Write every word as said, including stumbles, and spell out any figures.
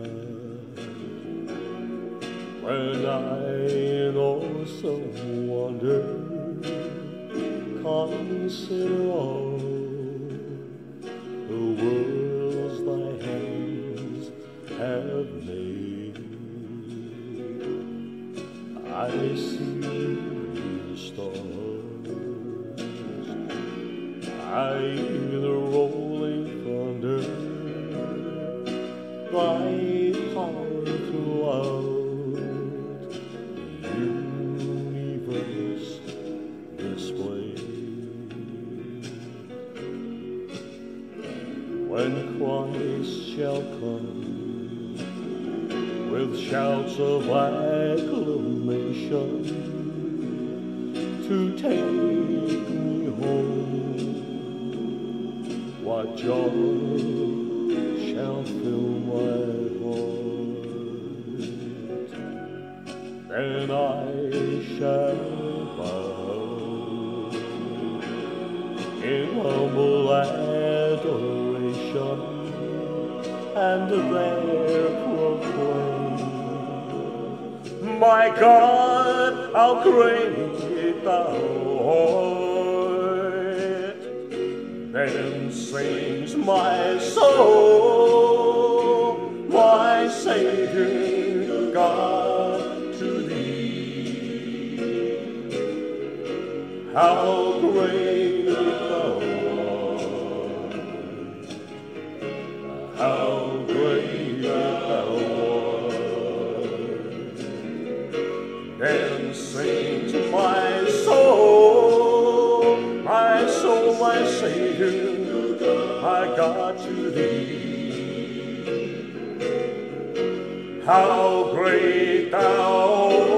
when I in awesome wonder consider all the worlds thy hands have made. I see the stars, I hear the rolling thunder, thy power throughout the universe displayed. When Christ shall come with shouts of acclamation to take me home, what joy shall fill my heart. Then I shall bow in humble adoration and there proclaim, my God, how great thou art. Then sings my soul, my Savior God, to thee. How great thou art, how great thou art. Then sings my soul, my soul, my Savior, my God, to thee. How great thou art.